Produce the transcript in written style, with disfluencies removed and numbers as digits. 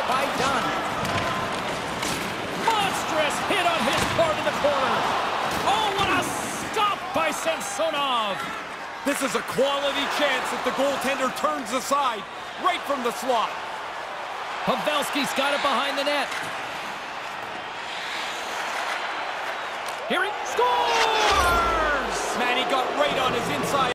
by Dunn. Monstrous hit on his part in the corner. Oh, what a stop by Samsonov. This is a quality chance if the goaltender turns aside right from the slot. Pavelski's got it behind the net. Here he scores! Man, he got right on his inside.